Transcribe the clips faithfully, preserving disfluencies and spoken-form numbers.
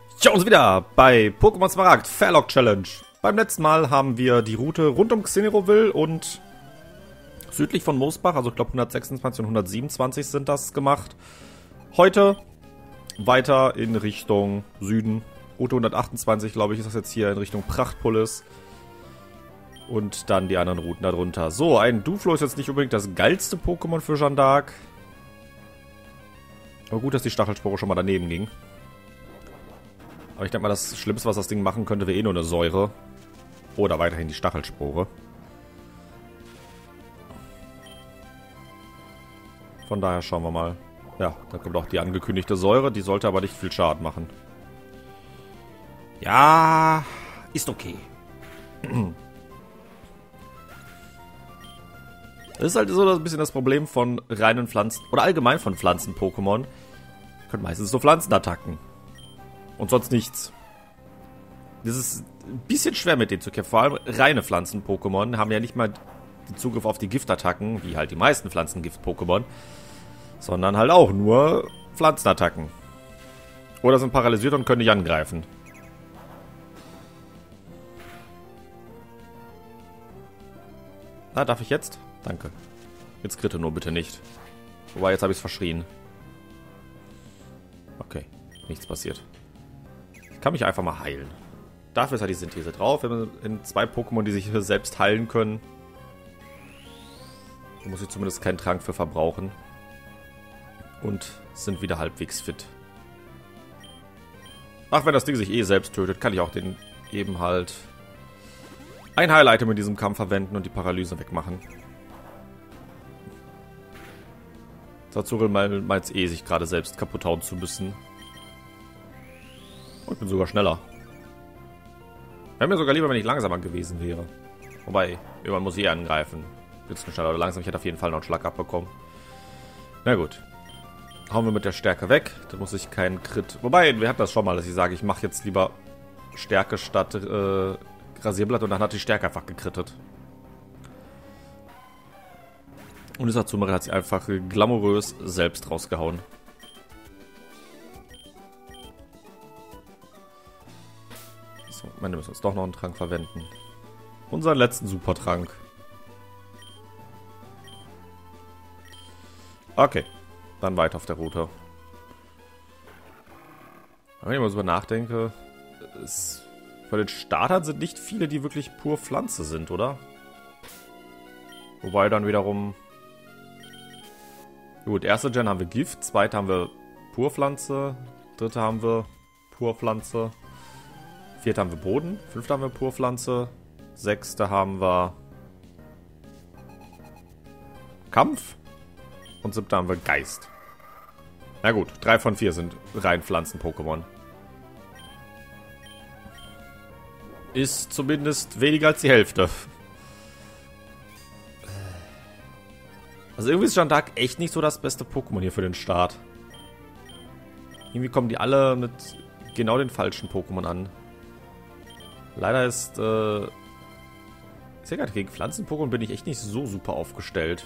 Schauen uns wieder bei Pokémon Smaragd Fairlock Challenge. Beim letzten Mal haben wir die Route rund um Xeneroville und südlich von Moosbach, also ich glaube hundertsechsundzwanzig und hundertsiebenundzwanzig sind das gemacht. Heute weiter in Richtung Süden. Route hundertachtundzwanzig, glaube ich, ist das jetzt hier in Richtung Prachtpolis. Und dann die anderen Routen darunter. So, ein Duflo ist jetzt nicht unbedingt das geilste Pokémon für Jeanne d'Arc. Aber gut, dass die Stachelspore schon mal daneben ging. Aber ich denke mal, das Schlimmste, was das Ding machen könnte, wäre eh nur eine Säure. Oder weiterhin die Stachelspore. Von daher schauen wir mal. Ja, da kommt auch die angekündigte Säure. Die sollte aber nicht viel Schaden machen. Ja, ist okay. Das ist halt so ein bisschen das Problem von reinen Pflanzen, oder allgemein von Pflanzen-Pokémon. Können meistens so Pflanzenattacken. Und sonst nichts. Das ist ein bisschen schwer mit denen zu kämpfen. Vor allem reine Pflanzen-Pokémon haben ja nicht mal den Zugriff auf die Giftattacken, wie halt die meisten Pflanzengift-Pokémon. Sondern halt auch nur Pflanzenattacken. Oder sind paralysiert und können nicht angreifen. Na, darf ich jetzt? Danke. Jetzt kritte nur bitte nicht. Wobei, jetzt habe ich es verschrien. Okay, nichts passiert. Ich kann mich einfach mal heilen. Dafür ist halt die Synthese drauf. Wenn man in zwei Pokémon, die sich hier selbst heilen können, muss ich zumindest keinen Trank für verbrauchen. Und sind wieder halbwegs fit. Ach, wenn das Ding sich eh selbst tötet, kann ich auch den eben halt ein Heil-Item in diesem Kampf verwenden und die Paralyse wegmachen. Sazurel meint es eh, sich gerade selbst kaputt hauen zu müssen. Und ich bin sogar schneller. Wäre mir sogar lieber, wenn ich langsamer gewesen wäre. Wobei, irgendwann muss ich eh angreifen. Jetzt schneller oder langsam. Ich hätte auf jeden Fall noch einen Schlag abbekommen. Na gut. Hauen wir mit der Stärke weg. Dann muss ich keinen Crit. Wobei, wir hatten das schon mal, dass ich sage, ich mache jetzt lieber Stärke statt äh, Rasierblatt. Und dann hat die Stärke einfach gekrittet. Und Isazumare hat sie einfach glamourös selbst rausgehauen. So, wir müssen uns doch noch einen Trank verwenden. Unseren letzten Supertrank. Okay, dann weiter auf der Route. Wenn ich mal so nachdenke, es, von den Startern sind nicht viele, die wirklich pur Pflanze sind, oder? Wobei dann wiederum... Gut, erste Gen haben wir Gift, zweite haben wir Purpflanze, dritte haben wir Purpflanze, vierte haben wir Boden, fünfte haben wir Purpflanze, sechste haben wir Kampf und siebte haben wir Geist. Na gut, drei von vier sind rein Pflanzen-Pokémon. Ist zumindest weniger als die Hälfte. Also irgendwie ist Jeanne d'Arc echt nicht so das beste Pokémon hier für den Start. Irgendwie kommen die alle mit genau den falschen Pokémon an. Leider ist, äh... Ich sehe gerade, gegen Pflanzen-Pokémon bin ich echt nicht so super aufgestellt.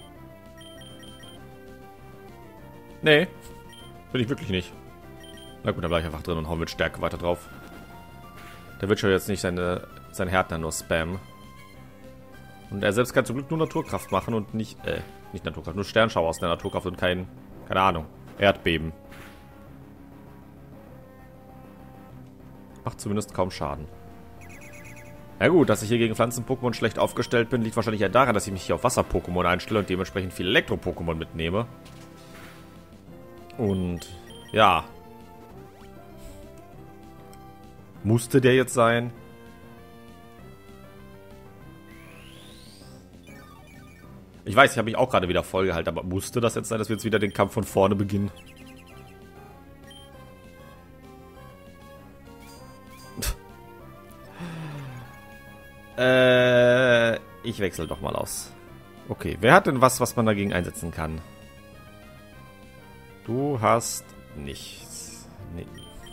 Nee. Bin ich wirklich nicht. Na gut, dann bleibe ich einfach drin und hau mit Stärke weiter drauf. Der wird schon jetzt nicht seine, sein Härtner nur spammen. Und er selbst kann zum Glück nur Naturkraft machen und nicht, äh, nicht Naturkraft, nur Sternschauer aus der Naturkraft und kein, keine Ahnung, Erdbeben. Macht zumindest kaum Schaden. Na gut, dass ich hier gegen Pflanzen-Pokémon schlecht aufgestellt bin, liegt wahrscheinlich eher daran, dass ich mich hier auf Wasser-Pokémon einstelle und dementsprechend viele Elektro-Pokémon mitnehme. Und, ja. Musste der jetzt sein? Ich weiß, ich habe mich auch gerade wieder voll gehalten, aber musste das jetzt sein, dass wir jetzt wieder den Kampf von vorne beginnen? äh, ich wechsle doch mal aus. Okay, wer hat denn was, was man dagegen einsetzen kann? Du hast nichts. Nee.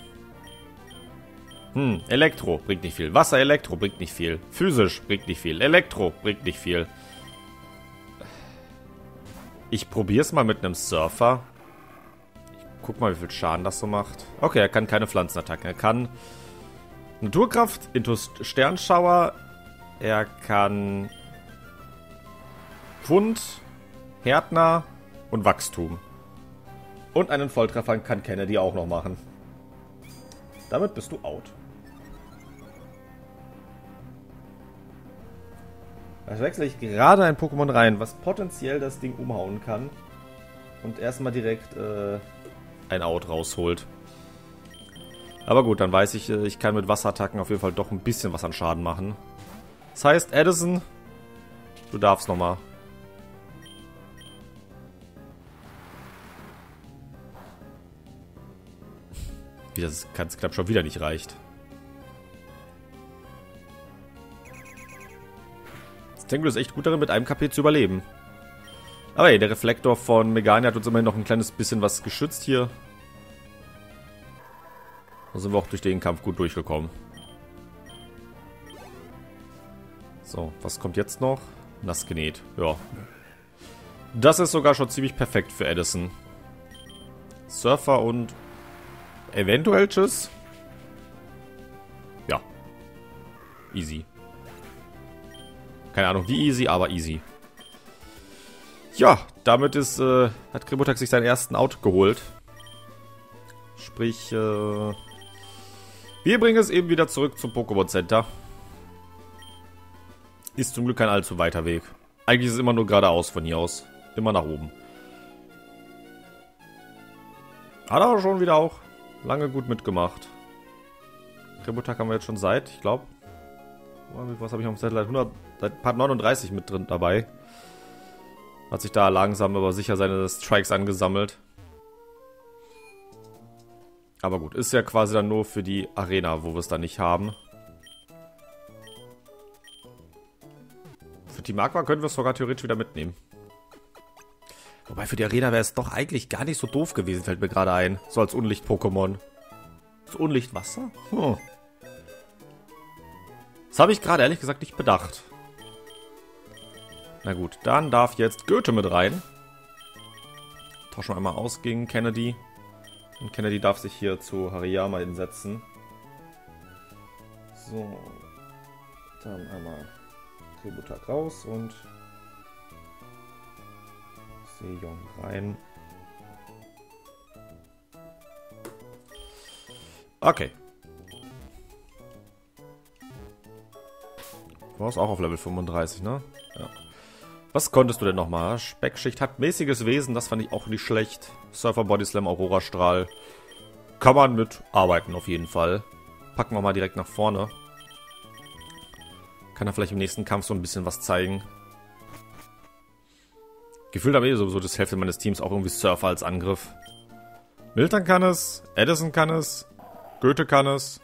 Hm, Elektro bringt nicht viel. Wasser, Elektro bringt nicht viel. Physisch bringt nicht viel. Elektro bringt nicht viel. Ich probiere es mal mit einem Surfer. Ich Guck mal, wie viel Schaden das so macht. Okay, er kann keine Pflanzenattacken. Er kann Naturkraft, Intus Sternschauer. Er kann Wund, Härtner und Wachstum. Und einen Volltreffer kann Kennedy auch noch machen. Damit bist du out. Da wechsle ich gerade ein Pokémon rein, was potenziell das Ding umhauen kann. Und erstmal direkt äh, ein Out rausholt. Aber gut, dann weiß ich, ich kann mit Wasserattacken auf jeden Fall doch ein bisschen was an Schaden machen. Das heißt, Addison, du darfst nochmal. Wie das ganz knapp schon wieder nicht reicht. Tangle ist echt gut darin, mit einem K P zu überleben. Aber ey, der Reflektor von Megane hat uns immerhin noch ein kleines bisschen was geschützt hier. Da sind wir auch durch den Kampf gut durchgekommen. So, was kommt jetzt noch? Nass genäht, ja. Das ist sogar schon ziemlich perfekt für Addison. Surfer und eventuell Tschüss. Ja. Easy. Keine Ahnung wie easy, aber easy. Ja, damit ist, äh, hat Krimotak sich seinen ersten Out geholt. Sprich, äh, wir bringen es eben wieder zurück zum Pokémon Center. Ist zum Glück kein allzu weiter Weg. Eigentlich ist es immer nur geradeaus von hier aus. Immer nach oben. Hat aber schon wieder auch lange gut mitgemacht. Krimotak haben wir jetzt schon seit, ich glaube, was habe ich auf dem Zettel? hundert, seit Part neununddreißig mit drin dabei. Hat sich da langsam aber sicher seine Strikes angesammelt. Aber gut, ist ja quasi dann nur für die Arena, wo wir es dann nicht haben. Für Team Aqua können wir es sogar theoretisch wieder mitnehmen. Wobei für die Arena wäre es doch eigentlich gar nicht so doof gewesen, fällt mir gerade ein. So als Unlicht-Pokémon. Das Unlicht-Wasser? Hm. Das habe ich gerade ehrlich gesagt nicht bedacht. Na gut, dann darf jetzt Goethe mit rein. Tauschen wir einmal aus gegen Kennedy. Und Kennedy darf sich hier zu Hariyama hinsetzen. So. Dann einmal Krimotak raus und Sejong rein. Okay. Du warst auch auf Level fünfunddreißig, ne? Ja. Was konntest du denn nochmal? Speckschicht hat mäßiges Wesen, das fand ich auch nicht schlecht. Surfer Body Slam, Aurora Strahl. Kann man mit arbeiten auf jeden Fall. Packen wir mal direkt nach vorne. Kann er vielleicht im nächsten Kampf so ein bisschen was zeigen. Gefühlt habe ich sowieso das Hälfte meines Teams auch irgendwie Surfer als Angriff. Milton kann es, Addison kann es, Goethe kann es.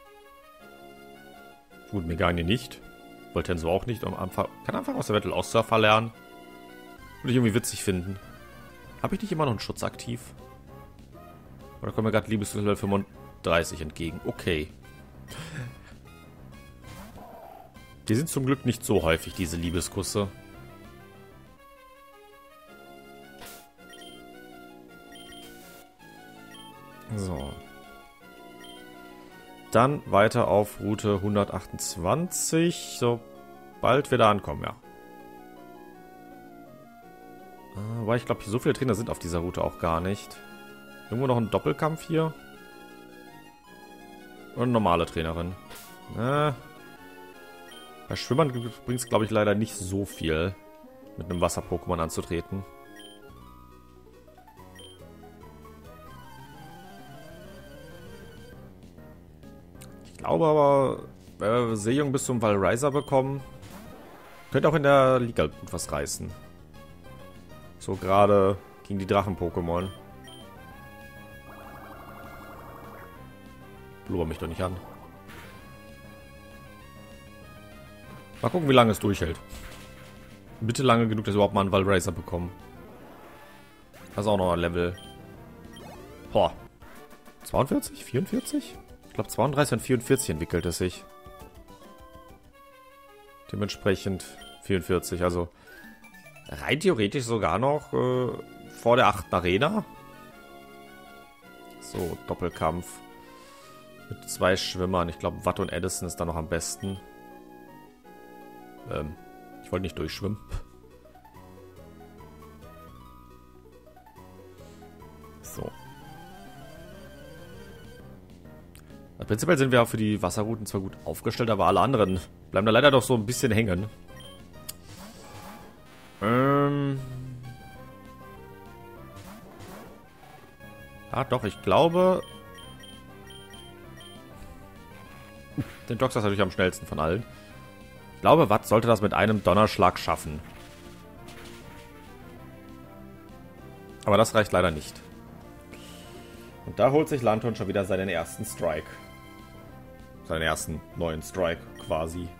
Gut, Megane nicht. Voltenso auch nicht. Kann einfach aus der Battle aus Surfer lernen. Würde ich irgendwie witzig finden. Habe ich nicht immer noch einen Schutz aktiv? Oder kommt mir gerade Liebeslevel fünfunddreißig entgegen? Okay. Die sind zum Glück nicht so häufig, diese Liebeskusse. So. Dann weiter auf Route hundertachtundzwanzig, sobald wir da ankommen, ja. Äh, weil ich glaube, so viele Trainer sind auf dieser Route auch gar nicht. Irgendwo noch ein Doppelkampf hier. Und eine normale Trainerin. Äh, bei Schwimmern bringt es, glaube ich, leider nicht so viel, mit einem Wasser-Pokémon anzutreten. Ich glaube aber, wenn wir Sejong bis zum Valraiser bekommen, könnte auch in der Liga gut was reißen. So gerade gegen die Drachen-Pokémon. Blubber mich doch nicht an. Mal gucken, wie lange es durchhält. Bitte lange genug, dass wir überhaupt mal einen Valraiser bekommen. Das ist auch noch ein Level. Boah. zweiundvierzig? vierundvierzig? Ich glaube zweiunddreißig und vierundvierzig entwickelt es sich. Dementsprechend vierundvierzig. Also rein theoretisch sogar noch äh, vor der achten Arena. So, Doppelkampf. Mit zwei Schwimmern. Ich glaube, Watt und Edison ist da noch am besten. Ähm, ich wollte nicht durchschwimmen. So. Prinzipiell sind wir auch für die Wasserrouten zwar gut aufgestellt, aber alle anderen bleiben da leider doch so ein bisschen hängen. Ähm. Ah, doch, ich glaube... Den Dox ist natürlich am schnellsten von allen. Ich glaube, Watt sollte das mit einem Donnerschlag schaffen. Aber das reicht leider nicht. Und da holt sich Lanton schon wieder seinen ersten Strike. Seinen ersten neuen Strike quasi.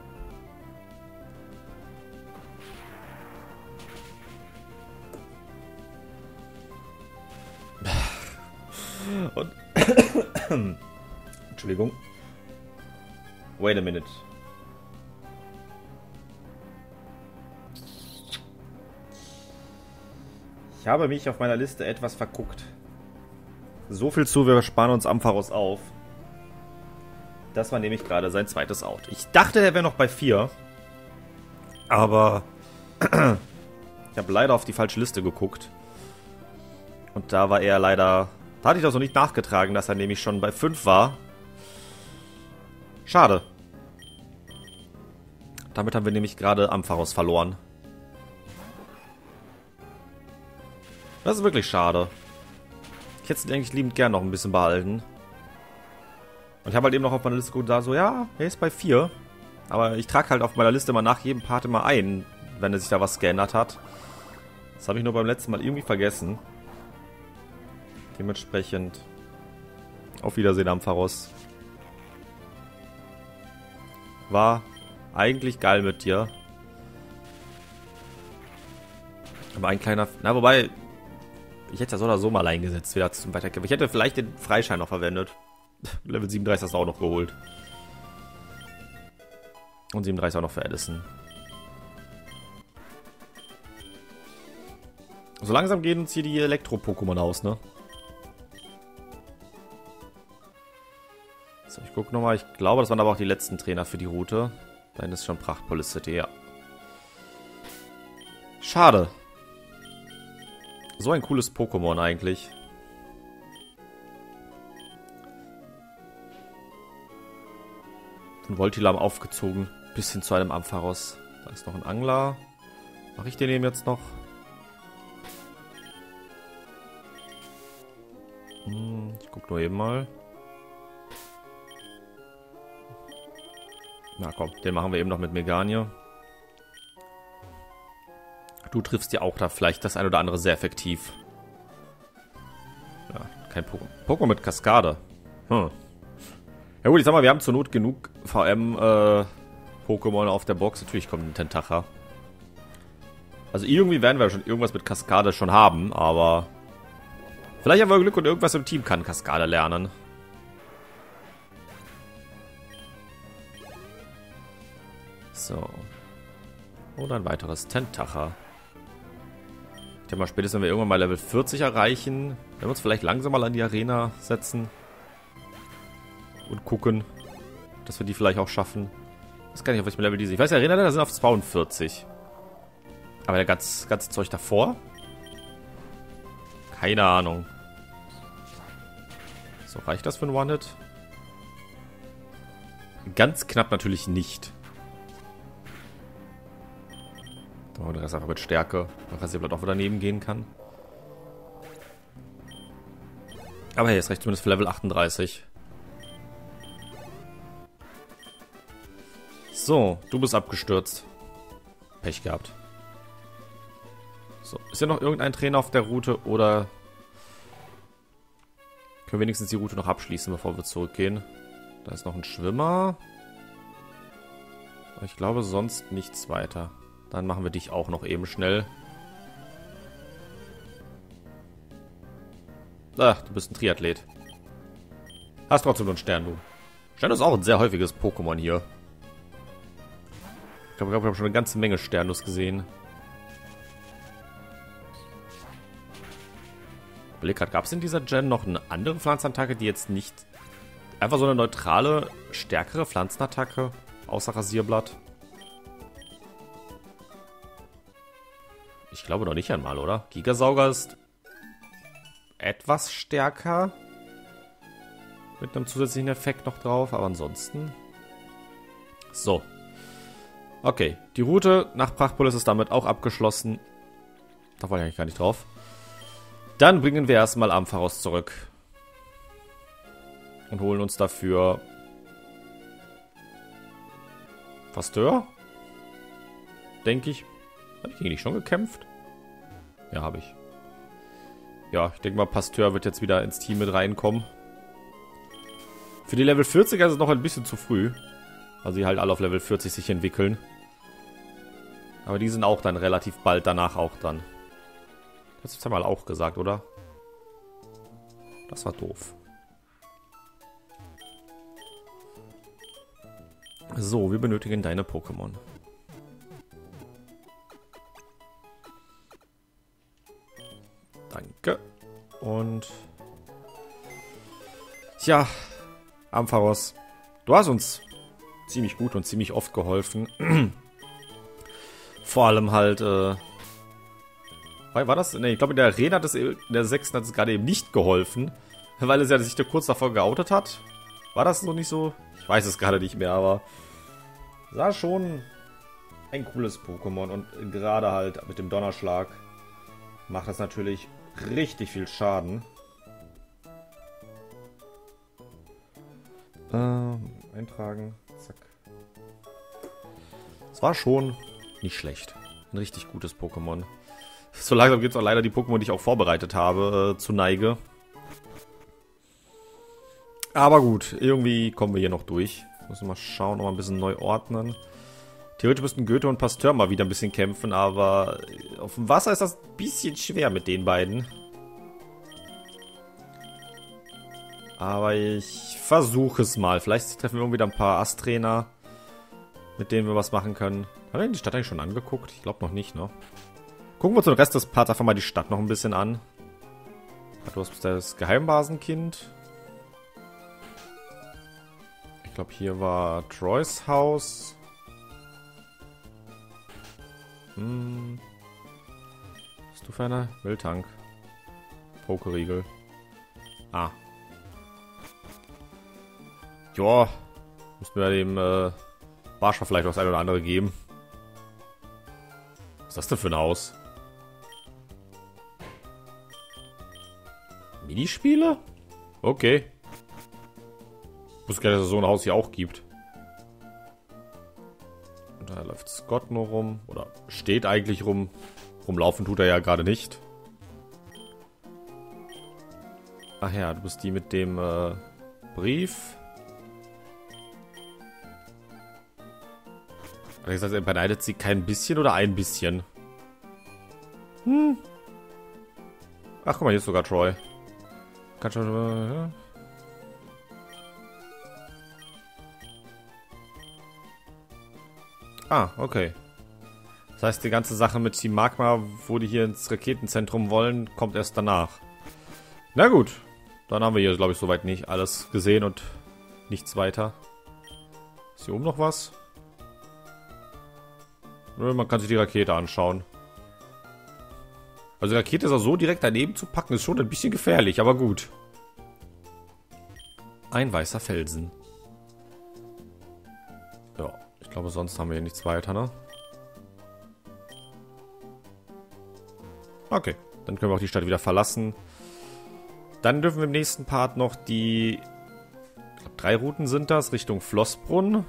Und Entschuldigung. Wait a minute. Ich habe mich auf meiner Liste etwas verguckt. So viel zu, wir sparen uns Ampharos auf. Das war nämlich gerade sein zweites Out. Ich dachte, er wäre noch bei vier. Aber ich habe leider auf die falsche Liste geguckt. Und da war er leider... Da hatte ich das noch nicht nachgetragen, dass er nämlich schon bei fünf war. Schade. Damit haben wir nämlich gerade Ampharos verloren. Das ist wirklich schade. Ich hätte es eigentlich liebend gern noch ein bisschen behalten. Und ich habe halt eben noch auf meiner Liste geguckt, da so, ja, er ist bei vier. Aber ich trage halt auf meiner Liste mal nach jedem Part immer ein, wenn er sich da was geändert hat. Das habe ich nur beim letzten Mal irgendwie vergessen. Dementsprechend auf Wiedersehen, Ampharos. War eigentlich geil mit dir. Aber ein kleiner... Na, wobei... Ich hätte ja so oder so mal eingesetzt, wieder zum Weiterkämpfen. Ich hätte vielleicht den Freischein noch verwendet. Level siebenunddreißig hast du auch noch geholt. Und siebenunddreißig auch noch für Edison. So langsam gehen uns hier die Elektro-Pokémon aus, ne? So, ich gucke nochmal. Ich glaube, das waren aber auch die letzten Trainer für die Route. Da ist schon Prachtpolicity, ja. Schade. So ein cooles Pokémon eigentlich. Von Voltilam aufgezogen. Bis hin zu einem Ampharos. Da ist noch ein Angler. Mache ich den eben jetzt noch? Hm, ich gucke nur eben mal. Na komm, den machen wir eben noch mit Meganie. Du triffst ja auch da vielleicht das ein oder andere sehr effektiv. Ja, kein Pokémon. Pokémon mit Kaskade. Hm. Ja gut, ich sag mal, wir haben zur Not genug V M-Pokémon äh, auf der Box. Natürlich kommt ein Tentacha. Also irgendwie werden wir schon irgendwas mit Kaskade schon haben, aber... Vielleicht haben wir Glück und irgendwas im Team kann Kaskade lernen. So. Oder ein weiteres Tentacha. Ich denke mal, spätestens wenn wir irgendwann mal Level vierzig erreichen, werden wir uns vielleicht langsam mal an die Arena setzen. Und gucken, dass wir die vielleicht auch schaffen. Ich weiß gar nicht, auf welchem Level die sind. Ich weiß, die Arena sind auf zweiundvierzig. Aber der ganze, ganze Zeug davor? Keine Ahnung. So, reicht das für ein One-Hit? Ganz knapp natürlich nicht. Oh, der Rest einfach mit Stärke. Der Rasierblatt auch wieder daneben gehen kann. Aber hey, es reicht zumindest für Level achtunddreißig. So, du bist abgestürzt. Pech gehabt. So, ist ja noch irgendein Trainer auf der Route oder können wir wenigstens die Route noch abschließen, bevor wir zurückgehen? Da ist noch ein Schwimmer. Ich glaube sonst nichts weiter. Dann machen wir dich auch noch eben schnell. Ach, du bist ein Triathlet. Hast trotzdem nur einen Stern, du. Stern ist auch ein sehr häufiges Pokémon hier. Ich glaube, ich habe schon eine ganze Menge Sternus gesehen. überleg grad, gab es in dieser Gen noch eine andere Pflanzenattacke, die jetzt nicht... Einfach so eine neutrale, stärkere Pflanzenattacke, außer Rasierblatt? Ich glaube noch nicht einmal, oder? Gigasauger ist etwas stärker. Mit einem zusätzlichen Effekt noch drauf, aber ansonsten... So. Okay, die Route nach Prachtpolis ist damit auch abgeschlossen. Da wollte ich eigentlich gar nicht drauf. Dann bringen wir erstmal Ampharos zurück. Und holen uns dafür... Pasteur? Denke ich. Habe ich gegen dich schon gekämpft? Ja, habe ich. Ja, ich denke mal, Pasteur wird jetzt wieder ins Team mit reinkommen. Für die Level vierziger ist es noch ein bisschen zu früh. Weil sie halt alle auf Level vierzig sich entwickeln. Aber die sind auch dann relativ bald danach auch dran. Das hast du mal auch gesagt, oder? Das war doof. So, wir benötigen deine Pokémon. Danke. Und... Tja, Ampharos, du hast uns ziemlich gut und ziemlich oft geholfen. Vor allem halt, äh... War das? Ne, ich glaube in der Arena hat es, in der sechsten hat es gerade eben nicht geholfen. Weil es ja sich da kurz davor geoutet hat. War das noch nicht so? Ich weiß es gerade nicht mehr, aber... War schon ein cooles Pokémon. Und gerade halt mit dem Donnerschlag macht das natürlich richtig viel Schaden. Ähm, eintragen. Zack. Es war schon nicht schlecht. Ein richtig gutes Pokémon. So langsam gibt es auch leider die Pokémon, die ich auch vorbereitet habe, äh, zu Neige. Aber gut, irgendwie kommen wir hier noch durch. Müssen wir mal schauen, noch mal ein bisschen neu ordnen. Theoretisch müssten Goethe und Pasteur mal wieder ein bisschen kämpfen, aber auf dem Wasser ist das ein bisschen schwer mit den beiden. Aber ich versuche es mal. Vielleicht treffen wir irgendwie wieder ein paar Ast-Trainer, mit denen wir was machen können. Haben wir die Stadt eigentlich schon angeguckt? Ich glaube noch nicht, ne? Gucken wir uns den Rest des Parts einfach mal die Stadt noch ein bisschen an. Du hast das Geheimbasenkind. Ich glaube, hier war Troys Haus. Hm. Was bist du für eine? Wildtank. Pokeriegel. Ah. Joa. Müssten wir dem äh, Barscher vielleicht auch das eine oder andere geben. Was ist das denn für ein Haus? Minispiele? Okay. Ich wusste gar nicht, dass es so ein Haus hier auch gibt. Und da läuft Scott nur rum. Oder steht eigentlich rum. Rumlaufen tut er ja gerade nicht. Ach ja, du bist die mit dem äh, Brief. Das heißt, er beneidet sie kein bisschen oder ein bisschen? Hm. Ach, guck mal, hier ist sogar Troy. Kann schon... Äh, ja. Ah, okay. Das heißt, die ganze Sache mit Team Magma, wo die hier ins Raketenzentrum wollen, kommt erst danach. Na gut. Dann haben wir hier, glaube ich, soweit nicht alles gesehen und nichts weiter. Ist hier oben noch was? Nö, man kann sich die Rakete anschauen. Also die Rakete ist auch so direkt daneben zu packen, ist schon ein bisschen gefährlich, aber gut. Ein weißer Felsen. Ja, ich glaube, sonst haben wir hier nichts weiter, ne? Okay, dann können wir auch die Stadt wieder verlassen. Dann dürfen wir im nächsten Part noch die... Ich glaube, drei Routen sind das, Richtung Flossbrunn.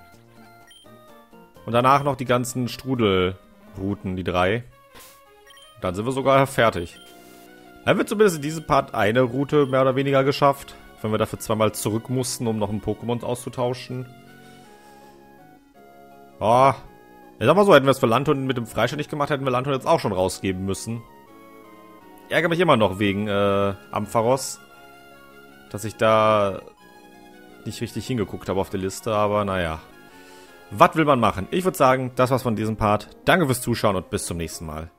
Und danach noch die ganzen Strudelrouten, die drei. Dann sind wir sogar fertig. Dann haben wir zumindest in diesem Part eine Route mehr oder weniger geschafft. Wenn wir dafür zweimal zurück mussten, um noch ein Pokémon auszutauschen. Oh. Ich sag mal so, hätten wir es für Lanton mit dem Freistand nicht gemacht, hätten wir Lanton jetzt auch schon rausgeben müssen. Ich ärgere mich immer noch wegen äh, Ampharos. Dass ich da nicht richtig hingeguckt habe auf der Liste, aber naja. Was will man machen? Ich würde sagen, das war's von diesem Part. Danke fürs Zuschauen und bis zum nächsten Mal.